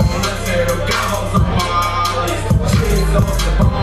let's hit them, got hoes on Molly. Cheese on the bone.